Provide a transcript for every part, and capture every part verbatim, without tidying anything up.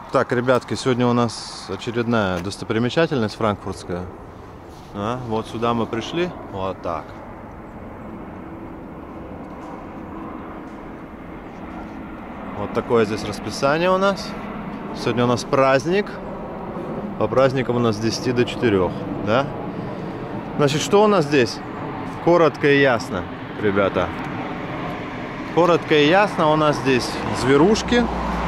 Так, ребятки, сегодня у нас очередная достопримечательность франкфуртская. А, вот сюда мы пришли. Вот так. Вот такое здесь расписание у нас. Сегодня у нас праздник. По праздникам у нас с десяти до четырёх. Да? Значит, что у нас здесь? Коротко и ясно, ребята. Коротко и ясно у нас здесь зверушки.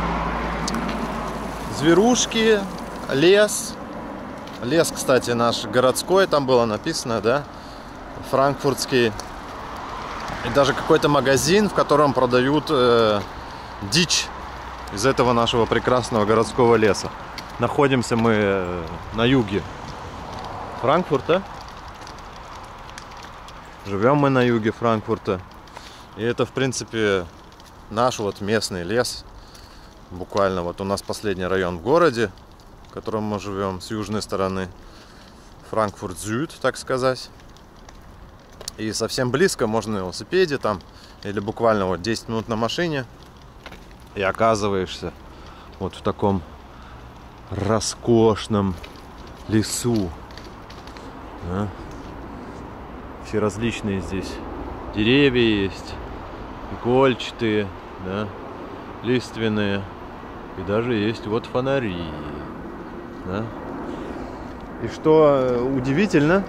Зверушки, лес. Лес, кстати, наш городской, там было написано, да, франкфуртский. И даже какой-то магазин, в котором продают э, дичь из этого нашего прекрасного городского леса. Находимся мы э, на юге Франкфурта. Живем мы на юге Франкфурта. И это, в принципе, наш вот местный лес. Буквально вот у нас последний район в городе, в котором мы живем, с южной стороны. Франкфурт-Зюд, так сказать. И совсем близко, можно на велосипеде там, или буквально вот десять минут на машине. И оказываешься вот в таком роскошном лесу. Да? Все различные здесь деревья есть, игольчатые, да, лиственные. И даже есть вот фонари. Да? И что удивительно,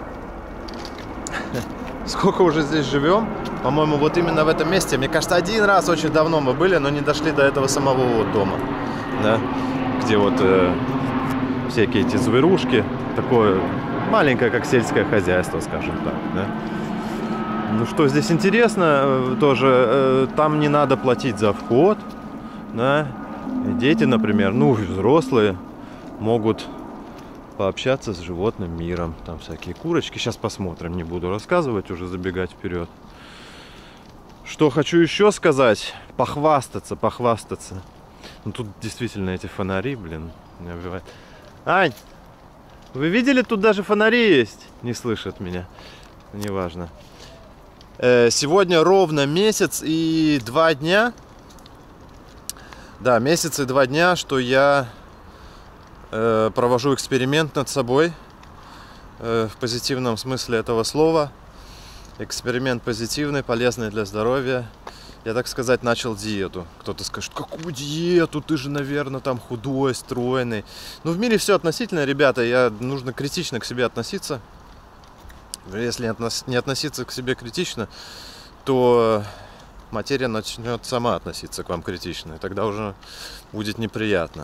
сколько уже здесь живем, по-моему, вот именно в этом месте, мне кажется, один раз очень давно мы были, но не дошли до этого самого вот дома, да? Где вот э, всякие эти зверушки, такое маленькое, как сельское хозяйство, скажем так, да? Ну что здесь интересно, тоже э, там не надо платить за вход, да? Дети, например, ну взрослые могут пообщаться с животным миром. Там всякие курочки. Сейчас посмотрим, не буду рассказывать, уже забегать вперед. Что хочу еще сказать, похвастаться, похвастаться. Ну тут действительно эти фонари, блин, меня убивают. Ань, вы видели, тут даже фонари есть? Не слышат меня, неважно. Сегодня ровно месяц и два дня. Да, месяц и два дня, что я э, провожу эксперимент над собой, э, в позитивном смысле этого слова. Эксперимент позитивный, полезный для здоровья. Я, так сказать, начал диету. Кто-то скажет, какую диету? Ты же, наверное, там худой, стройный. Ну, в мире все относительно, ребята. Я, нужно критично к себе относиться. Если не относиться к себе критично, то материя начнет сама относиться к вам критично, и тогда уже будет неприятно.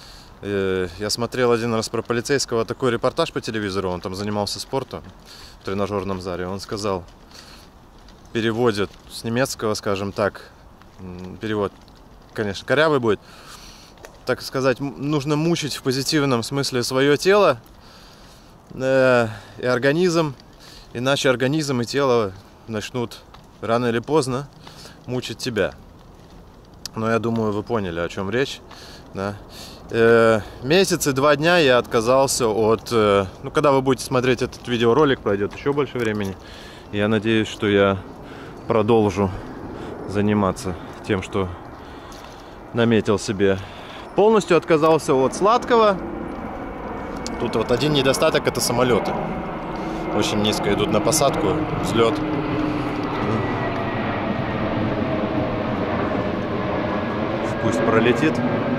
Я смотрел один раз про полицейского такой репортаж по телевизору, он там занимался спортом в тренажерном зале, он сказал, переводит с немецкого, скажем так, перевод, конечно, корявый будет, так сказать, нужно мучить в позитивном смысле свое тело э, и организм, иначе организм и тело начнут рано или поздно мучить тебя. Но я думаю, вы поняли, о чем речь. Да? Э, месяц и два дня я отказался от... Э, ну, когда вы будете смотреть этот видеоролик, пройдет еще больше времени. Я надеюсь, что я продолжу заниматься тем, что наметил себе. Полностью отказался от сладкого. Тут вот один недостаток — это самолеты. Очень низко идут на посадку, взлет. Пусть пролетит.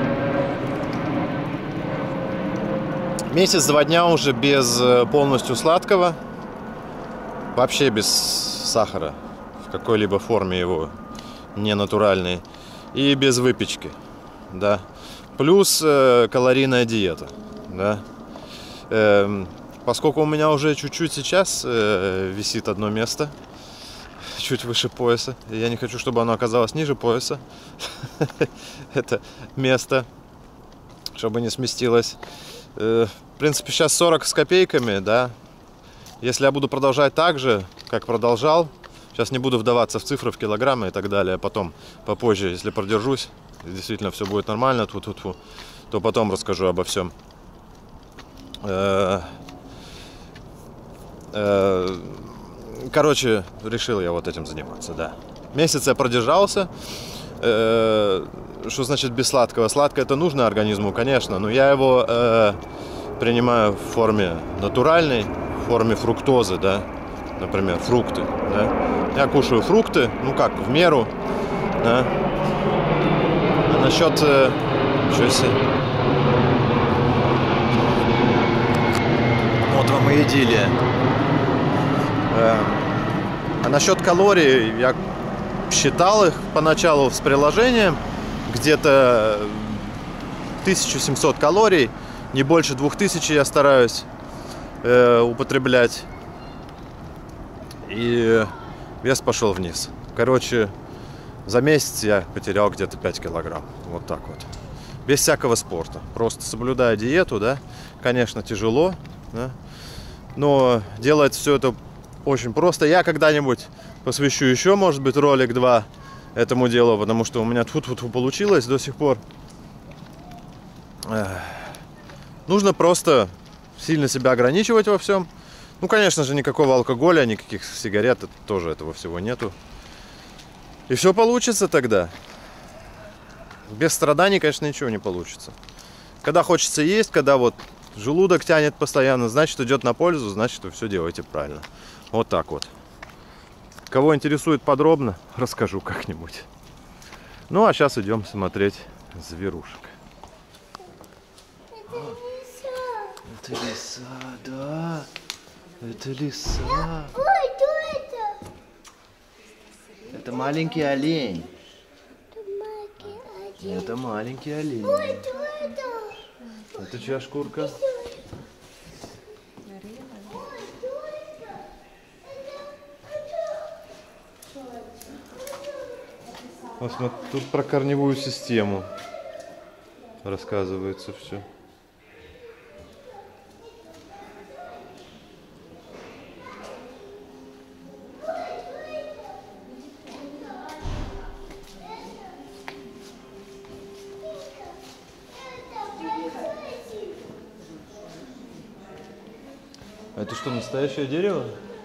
Месяц-два дня уже без полностью сладкого. Вообще без сахара. В какой-либо форме его. Не натуральной. И без выпечки. Да. Плюс э, калорийная диета. Да. Э, поскольку у меня уже чуть-чуть сейчас э, висит одно место. Чуть выше пояса. И я не хочу, чтобы оно оказалось ниже пояса. Это место, чтобы не сместилось. В принципе, сейчас сорок с копейками, да. Если я буду продолжать так же, как продолжал, сейчас не буду вдаваться в цифры, в килограммы и так далее, потом, попозже, если продержусь, действительно все будет нормально, тьфу-тьфу-тьфу, то потом расскажу обо всем. Короче, решил я вот этим заниматься, да. Месяц я продержался, Э, что значит без сладкого? Сладкое это нужно организму, конечно, но я его э, принимаю в форме натуральной, в форме фруктозы, да, например, фрукты, да. Я кушаю фрукты, ну как, в меру, да. А насчет... Э, что себе? Вот вам и идиллия. Э, а насчет калорий, я считал их поначалу с приложением, где-то тысяча семьсот калорий, не больше двух тысяч я стараюсь э, употреблять. И вес пошел вниз. Короче, за месяц я потерял где-то пять килограмм. Вот так вот. Без всякого спорта. Просто соблюдая диету, да. Конечно, тяжело, да? Но делать все это очень просто. Я когда-нибудь посвящу еще, может быть, ролик два этому делу, потому что у меня тьфу-тьфу-тьфу получилось до сих пор. Эх. Нужно просто сильно себя ограничивать во всем. Ну, конечно же, никакого алкоголя, никаких сигарет, тоже этого всего нету. И все получится тогда. Без страданий, конечно, ничего не получится. Когда хочется есть, когда вот желудок тянет постоянно, значит, идет на пользу, значит, вы все делаете правильно. Вот так вот. Кого интересует подробно, расскажу как-нибудь. Ну, а сейчас идем смотреть зверушек. Это лиса, да. Это лиса. Ой, что это? Это маленький олень. Это маленький олень. Это маленький олень. Ой, что это? Это чья шкурка? Вот смотри, тут про корневую систему рассказывается все. Это что, настоящее дерево?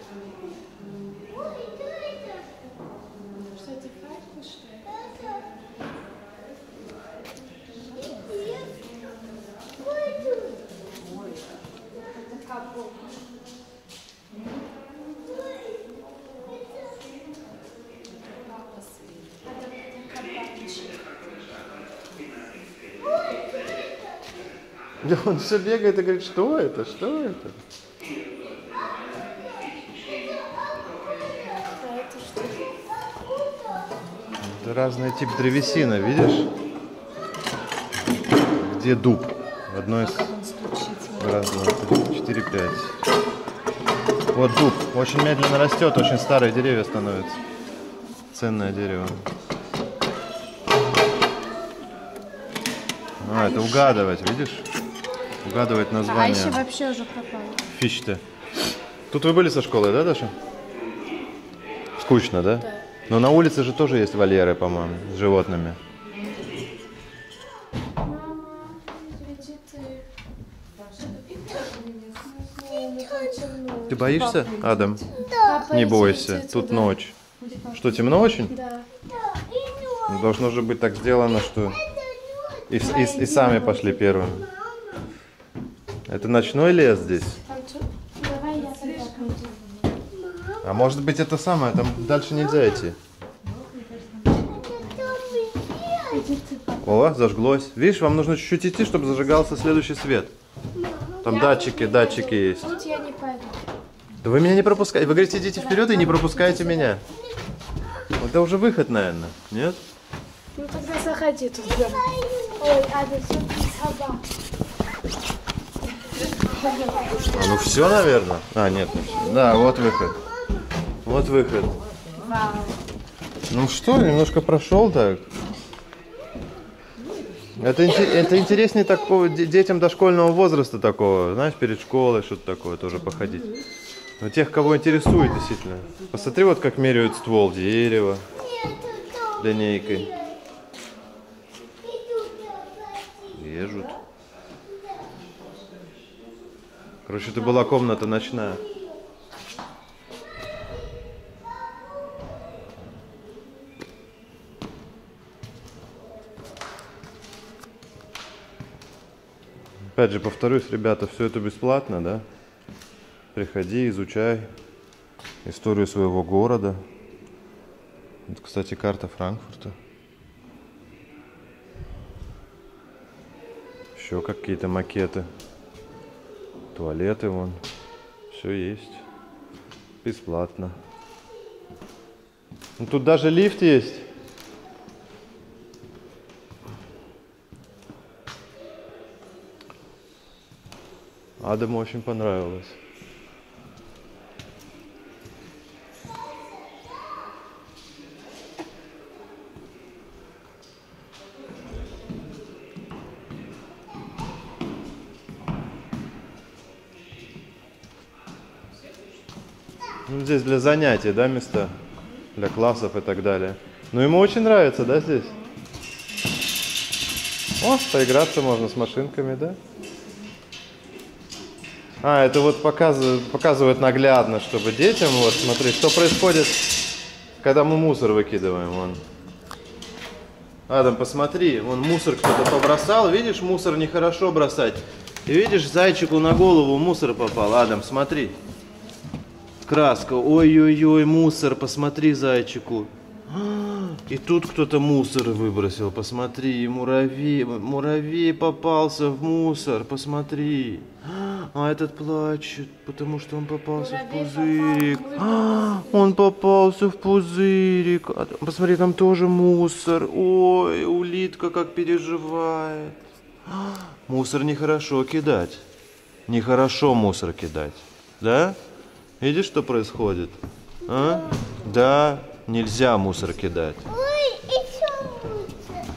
Да он все бегает и говорит, что это, что это? Это разный тип древесины, видишь? Где дуб? В одной из... Раз, два, три, четыре, пять. Вот дуб. Очень медленно растет, очень старые деревья становятся. Ценное дерево. А, это угадывать, видишь? Угадывать название. А еще вообще уже пропало. Фичте. Тут вы были со школой, да, Даша? Скучно, да? Да. Но на улице же тоже есть вольеры, по-моему, с животными. Ты боишься, Адам? Да. Не бойся, тут ночь. Что, темно очень? Да. Должно же быть так сделано, что... И, и, и сами пошли первым. Это ночной лес здесь? Давай я туда пойду. А может быть это самое, там дальше нельзя идти. О, зажглось. Видишь, вам нужно чуть-чуть идти, чтобы зажигался следующий свет. Там датчики, датчики есть. Тут я не пойду. Да вы меня не пропускаете. Вы говорите, идите вперед и не пропускайте меня. Это уже выход, наверное, нет? Ну тогда заходи тут. Ой, Ада, все собак. А, ну все, наверное. А, нет, не все. Да, вот выход. Вот выход. Вау. Ну что, немножко прошел так. Это, это интереснее такого, детям дошкольного возраста такого, знаешь, перед школой что-то такое тоже походить. Но тех, кого интересует, действительно. Посмотри, вот как меряют ствол дерева линейкой. Режут. Короче, это была комната ночная. Опять же, повторюсь, ребята, все это бесплатно, да? Приходи, изучай историю своего города. Вот, кстати, карта Франкфурта. Еще какие-то макеты. Туалеты вон. Все есть. Бесплатно. Ну, тут даже лифт есть. Адаму очень понравилось. Ну, здесь для занятий, да, места? Для классов и так далее. Ну, ему очень нравится, да, здесь? О, поиграться можно с машинками, да? А, это вот показывает, показывает наглядно, чтобы детям, вот, смотри, что происходит, когда мы мусор выкидываем, вон. Адам, посмотри, вон мусор кто-то побросал, видишь, мусор нехорошо бросать. И видишь, зайчику на голову мусор попал. Адам, смотри. Краска, ой-ой-ой, мусор, посмотри зайчику. И тут кто-то мусор выбросил, посмотри, и муравей, муравей попался в мусор, посмотри. А этот плачет, потому что он попался муравей в пузырик. Попал, он попался в пузырик. Посмотри, там тоже мусор. Ой, улитка как переживает. Мусор нехорошо кидать. Нехорошо мусор кидать. Да? Видишь, что происходит? А? Да, нельзя мусор кидать. Ой, еще мусор.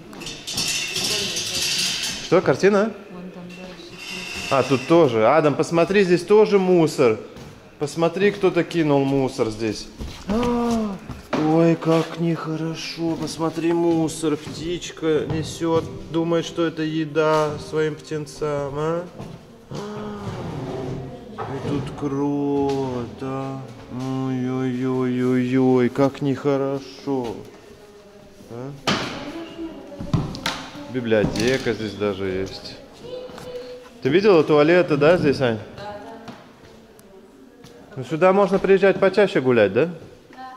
Что, картина? А, тут тоже. Адам, посмотри, здесь тоже мусор. Посмотри, кто-то кинул мусор здесь. А, ой, как нехорошо. Посмотри, мусор. Птичка несет. Думает, что это еда своим птенцам. А? И тут кровь, да? Ой-ой-ой-ой-ой, как нехорошо. А? Библиотека здесь даже есть. Ты видела туалеты, да, здесь, Ань? Да. Ну, сюда можно приезжать почаще гулять, да? Да.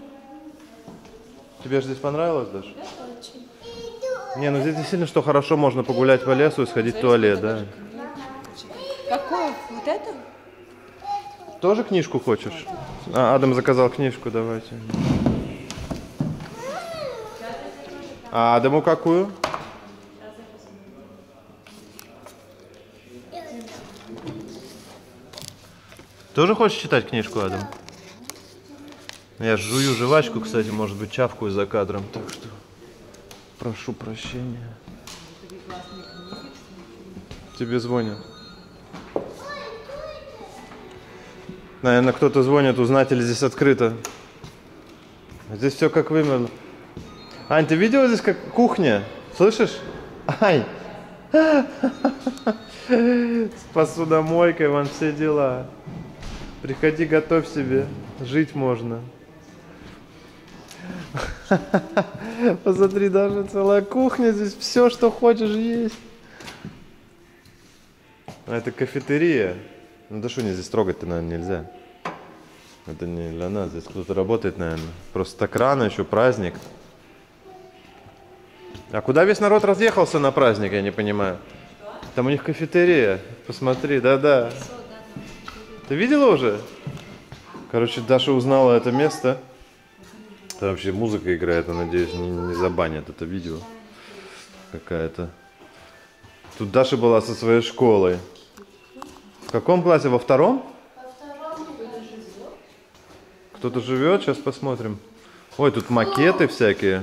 Тебе же здесь понравилось, Даша? Да, очень. Не, ну здесь действительно, что хорошо, можно погулять по лесу и сходить в туалет, да? Какое? Вот это? Тоже книжку хочешь? А, Адам заказал книжку, давайте. А Адаму какую? Тоже хочешь читать книжку, Адам? Я жую жвачку, кстати, может быть, чавкаю за кадром, так что прошу прощения. Тебе звонят. Наверное, кто-то звонит, узнать, или здесь открыто. Здесь все как вымерло. Ань, ты видела здесь как кухня? Слышишь? Ань! С посудомойкой, вон все дела. Приходи, готовь себе. Жить можно. Посмотри, даже целая кухня. Здесь все, что хочешь, есть. А это кафетерия. Ну да что, не здесь трогать-то, наверное, нельзя. Это не для нас. Здесь кто-то работает, наверное. Просто так рано, еще праздник. А куда весь народ разъехался на праздник, я не понимаю. Там у них кафетерия. Посмотри, да-да. Ты видела уже? Короче, Даша узнала это место. Там вообще музыка играет, я надеюсь, не, не забанят это видео. Какая-то. Тут Даша была со своей школой. В каком классе? Во втором? Во втором. Кто-то живет? Сейчас посмотрим. Ой, тут макеты всякие.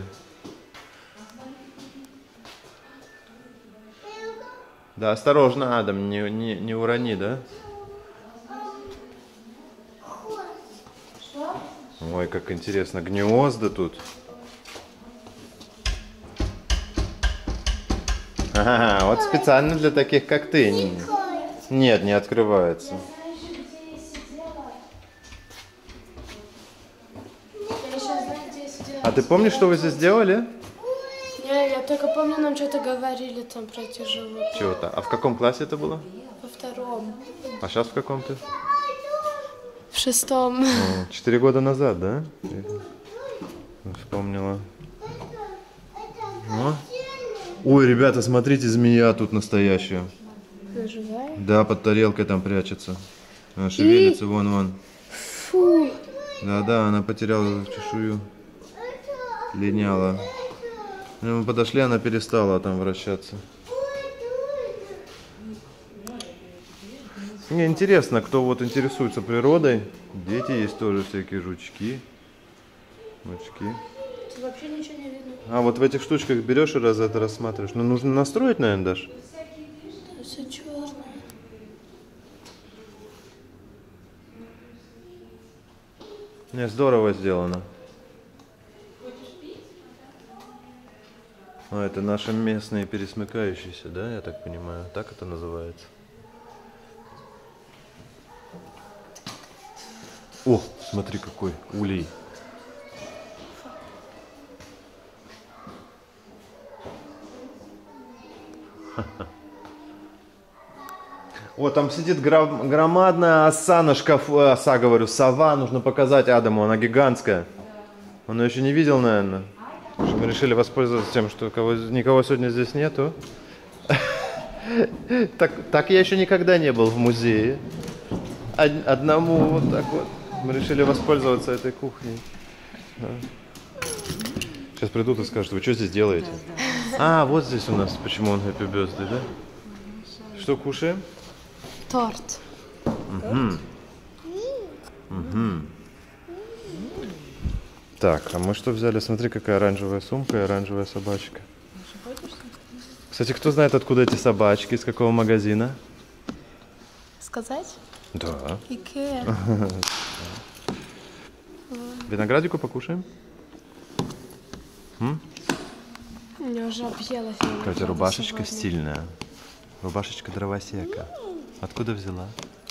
Да, осторожно, Адам, не, не, не урони, да? Ой, как интересно, гнезда тут. Ага, вот специально для таких, как ты. Нет, не открывается. Я еще, знаете, сидела... А ты помнишь, что вы здесь делали? Я знаю, я только помню, нам что-то говорили там про эти животные. Чего-то. А в каком классе это было? Во втором. А сейчас в каком ты? В шестом. О, четыре года назад, да? Я вспомнила. О. Ой, ребята, смотрите, змея тут настоящая. Она живая? Да, под тарелкой там прячется. Она шевелится, вон, вон. Фу. Да-да, она потеряла чешую. Линяла. Мы подошли, она перестала там вращаться. Мне интересно, кто вот интересуется природой. Дети есть тоже всякие жучки. Жучки. Тут вообще ничего не видно. А вот в этих штучках берешь и раз это рассматриваешь. Ну, нужно настроить, наверное, даже. Да, все черное. Не, здорово сделано. А, это наши местные пересмыкающиеся, да, я так понимаю? Так это называется. О, смотри, какой улей. О, там сидит гром- громадная оса на шкафу. Оса, говорю, сова. Нужно показать Адаму, она гигантская. Он ее еще не видел, наверное. Что мы решили воспользоваться тем, что кого, никого сегодня здесь нету. Так, так я еще никогда не был в музее. Од- Одному вот так вот. Мы решили воспользоваться этой кухней. Сейчас придут и скажут, вы что здесь делаете? А, вот здесь у нас, почему он Happy Birthday, да? Что кушаем? Торт. Угу. Угу. Так, а мы что взяли? Смотри, какая оранжевая сумка и оранжевая собачка. Кстати, кто знает, откуда эти собачки, из какого магазина? Сказать? Да. Икеа. Виноградику покушаем? М? Я уже объелась. Катя, рубашечка стильная. Рубашечка дровосека. Откуда взяла?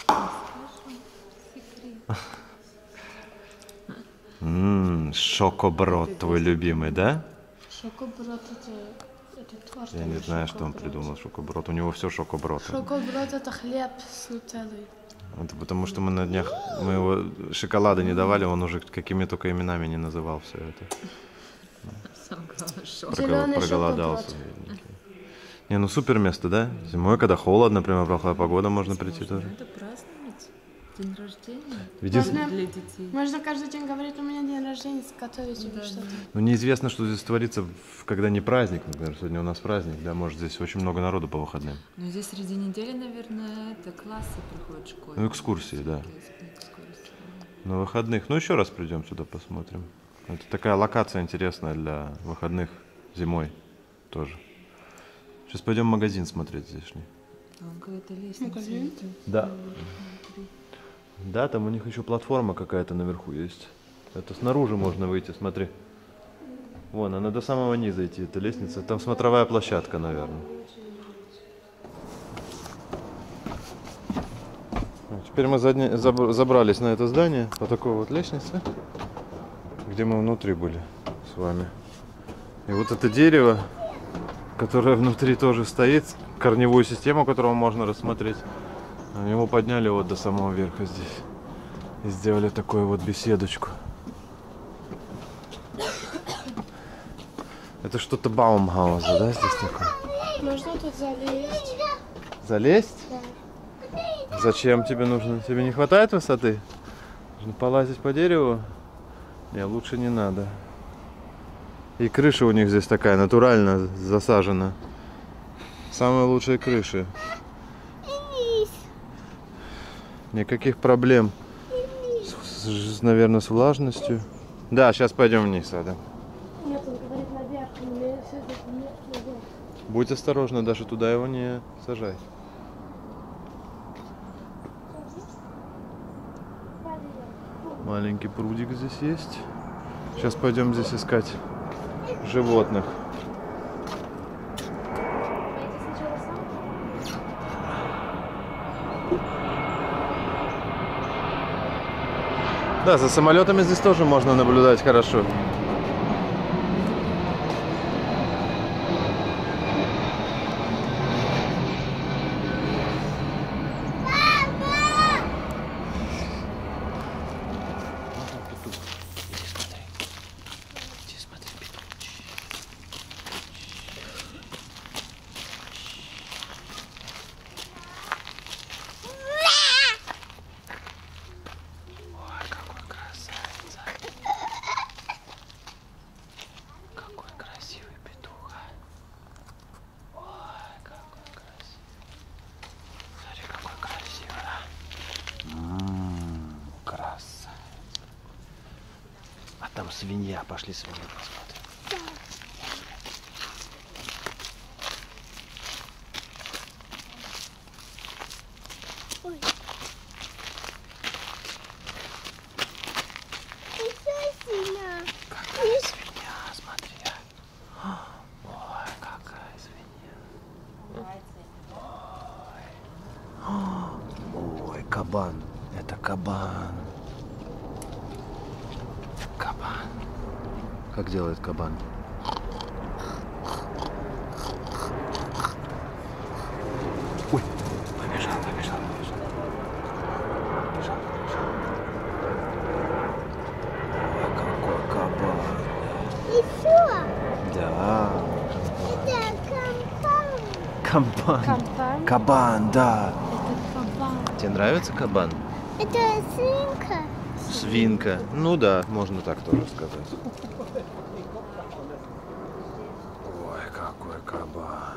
Ммм, шокоброд твой любимый, да? Шокоброд это, это торт. Я не знаю, что он придумал, шокоброд. У него все шокоброд. Шокоброд это хлеб с нутеллой. Это потому что мы на днях, мы его шоколада не давали, он уже какими только именами не называл все это. Прогол- Зелёный проголодался. Не, ну супер место, да? Зимой, когда холодно, прямо плохая погода, можно прийти тоже. Это праздновать день рождения Ведь из- Можно, для детей. можно каждый день говорить, у меня день рождения, готовить или что-то. Ну, неизвестно, что здесь творится, в- когда не праздник. Например, сегодня у нас праздник, да, может, здесь очень много народу по выходным. Ну, здесь среди недели, наверное, это классы проходят в школе. Ну, экскурсии, да. Экскурсии. На выходных. Ну, еще раз придем сюда, посмотрим. Это такая локация интересная для выходных зимой тоже. Сейчас пойдем в магазин смотреть здешний. Там какая-то лестница. Магазин? идет. Да. Да, там у них еще платформа какая-то наверху есть. Это снаружи можно выйти, смотри. Вон, она до самого низа идти, эта лестница. Там смотровая площадка, наверное. Теперь мы задни- заб- забрались на это здание по такой вот лестнице, где мы внутри были с вами. И вот это дерево, которое внутри тоже стоит, корневую систему, которую можно рассмотреть. Его подняли вот до самого верха здесь и сделали такую вот беседочку. Это что-то Баумхауза, да, здесь такое? Можно тут залезть? Залезть? Зачем тебе нужно? Тебе не хватает высоты? Нужно полазить по дереву? Не, лучше не надо. И крыша у них здесь такая, натурально засажена. Самые лучшие крыши. Никаких проблем, с, с- наверное, с влажностью. Да, сейчас пойдем вниз, Адам. Нет, он говорит наверх, мне все-таки нет наверх. Будь осторожна, даже туда его не сажай. Маленький прудик здесь есть. Сейчас пойдем здесь искать животных. Пойди сначала сам. Да, за самолетами здесь тоже можно наблюдать хорошо. там свинья. Пошли свинью посмотрим. Ой. Еще свинья. Какая свинья, смотри. Ой, какая свинья. Ой. Ой, кабан. Это кабан. Кабан. Как делает кабан? Ой, побежал, побежал, побежал. Побежал, побежал. Ой, какой кабан. Еще. Да. Это компан. Кабан. Кабан. Кабан, да. Это кабан. Тебе нравится кабан? Это свинка. Свинка. Ну да, можно так тоже сказать. Ой, какой кабан.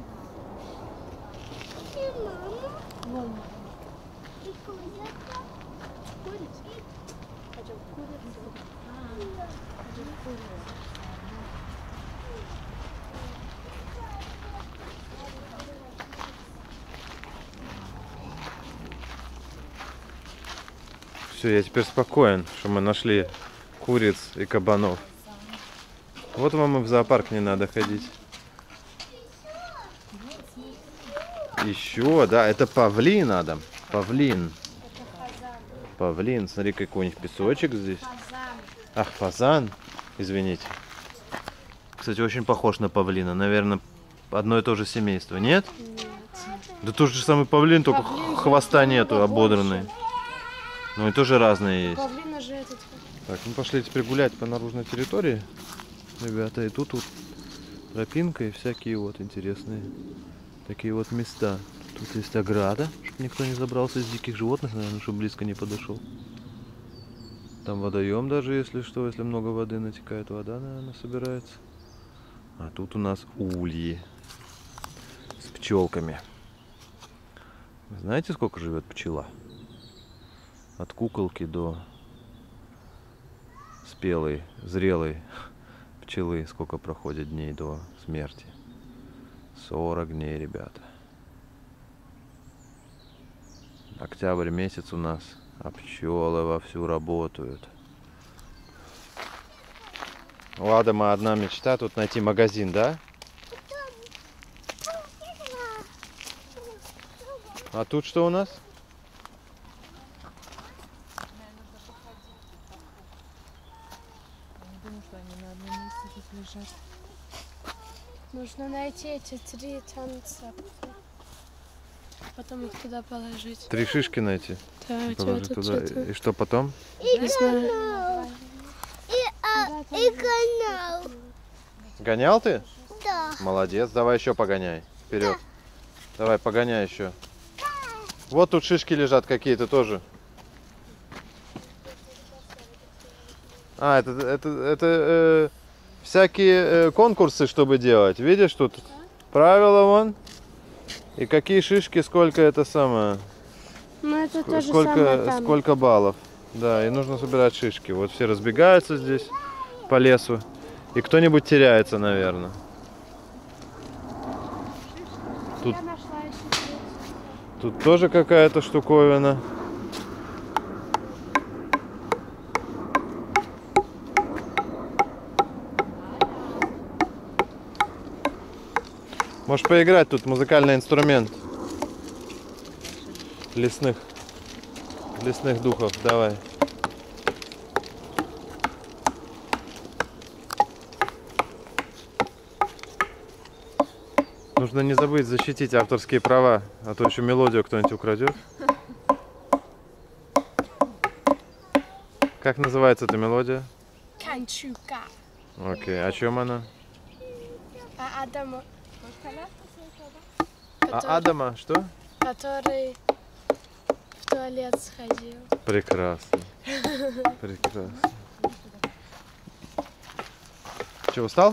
И мама. Вон. И курица. Курица? Хотя курица. А, хотя курица. Все, я теперь спокоен, что мы нашли куриц и кабанов. Вот вам и в зоопарк не надо ходить. Еще, да, это павлин, Адам. Павлин. Павлин, смотри, какой у них песочек здесь. Ах, фазан. Извините. Кстати, очень похож на павлина. Наверное, одно и то же семейство, нет? Нет. Да тот же самый павлин, только Павлин хвоста же нету, намного ободранный. больше. Ну и тоже разные есть. Павлина же этот. Так, мы пошли теперь гулять по наружной территории, ребята, и тут вот тропинка и всякие вот интересные такие вот места. Тут есть ограда, чтобы никто не забрался из диких животных, наверное, чтобы близко не подошел. Там водоем даже, если что, если много воды натекает, вода, наверное, собирается. А тут у нас ульи с пчелками. Знаете, сколько живет пчела? От куколки до спелой, зрелой пчелы, сколько проходит дней до смерти? сорок дней, ребята. Октябрь месяц у нас, а пчелы вовсю работают. У Адама одна мечта тут найти магазин, да? А тут что у нас? Нужно найти эти три танца. Потом их туда положить. Три шишки найти. Да, у тебя Положить тут туда. что-то. И что потом? И Не знаю. канал. И, а, и канал. Гонял ты? Да. Молодец, давай еще погоняй. Вперед. Давай, погоняй еще. Вот тут шишки лежат какие-то тоже. А, это, это, это э, всякие э, конкурсы, чтобы делать. Видишь, тут правила вон. И какие шишки, сколько это самое. Ну это то же Сколько, самое там. сколько баллов. Да, и нужно собирать шишки. Вот все разбегаются здесь по лесу. И кто-нибудь теряется, наверное. Тут, Я нашла еще третью. тут тоже какая-то штуковина. Можешь поиграть, тут музыкальный инструмент. Лесных. Лесных духов, давай. Нужно не забыть защитить авторские права, а то еще мелодию кто-нибудь украдет. Как называется эта мелодия? Канчука. Окей, о чем она? А Адама, А Адама, что? который в туалет сходил. Прекрасно. Прекрасно. Че, устал?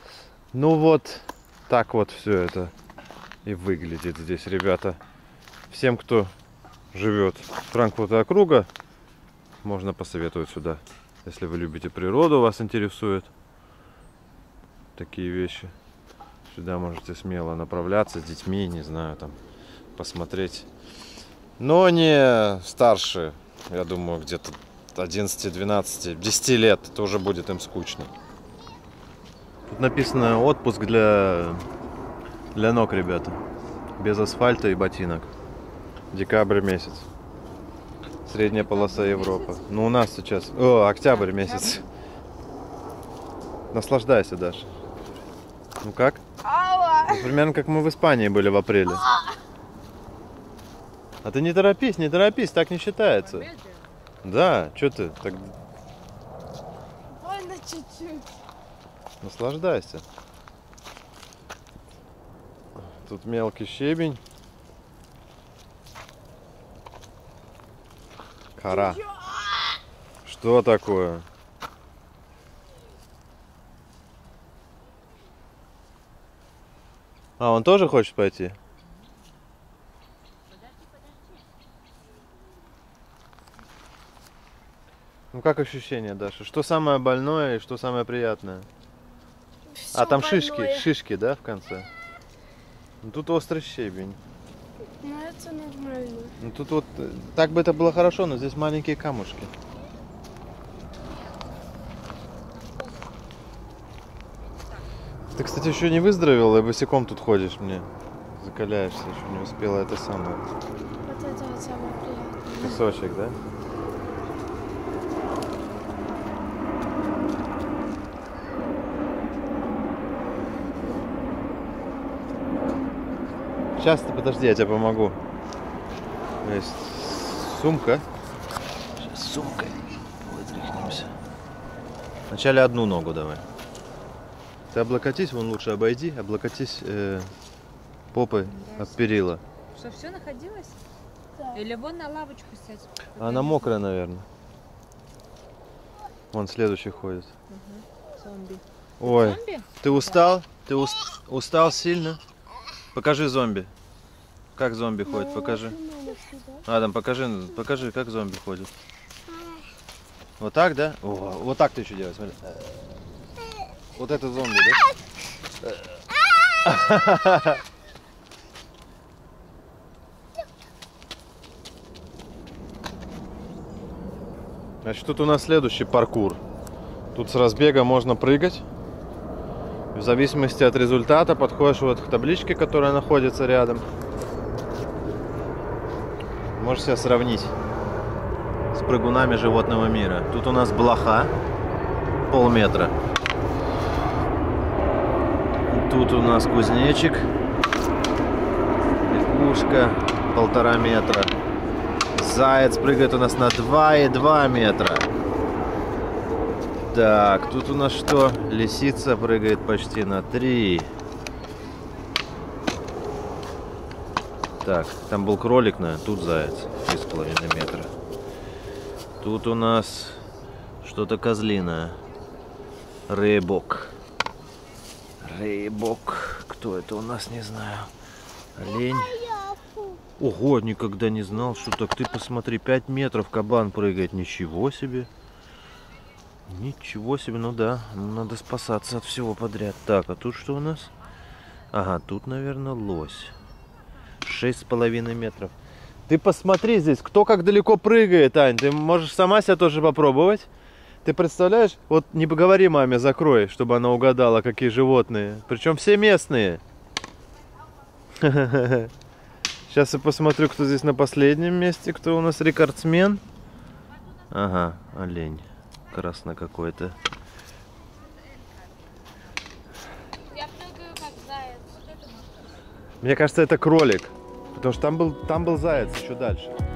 Ну вот, так вот все это и выглядит здесь, ребята. Всем, кто живет в Франкфурте округа, можно посоветовать сюда. Если вы любите природу, вас интересует такие вещи, сюда можете смело направляться с детьми, не знаю, там посмотреть. Но не старше, я думаю, где-то одиннадцать, двенадцать, десять лет, это уже будет им скучно. Тут написано отпуск для, для ног, ребята. Без асфальта и ботинок. Декабрь месяц. Средняя полоса Европы. Ну у нас сейчас... О, октябрь месяц. Наслаждайся, Даша. Ну как? Ну, примерно как мы в Испании были в апреле. А ты не торопись, не торопись, так не считается. Да, что ты? Так... Больно чуть-чуть. Наслаждайся. Тут мелкий щебень. Кора. Что такое? А, он тоже хочет пойти? Ну как ощущение, Даша? Что самое больное и что самое приятное? Всё А, там больное. шишки, шишки, да, в конце? Ну, тут острый щебень. Ну это нормально. Ну, тут вот, э, так бы это было хорошо, но здесь маленькие камушки. Ты, кстати, еще не выздоровела и босиком тут ходишь мне. Закаляешься, еще не успела это самое. Вот это вот самое приятное. Песочек, да? Сейчас ты подожди, я тебе помогу. Есть сумка. Сейчас сумкой вытряхнемся. Вначале одну ногу давай. Ты облокотись, вон лучше обойди, облокотись э, попой об перила. Что, все находилось? Да. Или вон на лавочку сядь. А она мокрая, наверное. Вон следующий ходит. Зомби. Ой, Зомби? ты устал? Ты ус- устал сильно? Покажи зомби. Как зомби ходит, покажи. Адам, покажи, покажи, как зомби ходит. Вот так, да? О, вот так ты еще делаешь, смотри. Вот это зомби, да? Значит, тут у нас следующий паркур. Тут с разбега можно прыгать. В зависимости от результата подходишь вот к табличке, которая находится рядом. Можешь себя сравнить с прыгунами животного мира. Тут у нас блоха полметра. Тут у нас кузнечик. Лягушка полтора метра. Заяц прыгает у нас на два и два метра. Так, тут у нас что? Лисица прыгает почти на три. Так, там был кролик, наверное, тут заяц. три с половиной метра. Тут у нас что-то козлиное. Рыбок. Рыбок. Кто это у нас, не знаю. Олень. Ого, никогда не знал, что так. Ты посмотри, пять метров кабан прыгает. Ничего себе. Ничего себе, ну да. Надо спасаться от всего подряд. Так, а тут что у нас? Ага, тут, наверное, лось. Шесть с половиной метров. Ты посмотри здесь, кто как далеко прыгает, Ань. Ты можешь сама себя тоже попробовать. Ты представляешь? Вот не поговори маме, закрой, чтобы она угадала, какие животные. Причем все местные. Сейчас я посмотрю, кто здесь на последнем месте. Кто у нас рекордсмен? Ага, олень. Красно какой-то. Я прыгаю как заяц. Мне кажется, это кролик. Потому что там был, там был заяц еще дальше.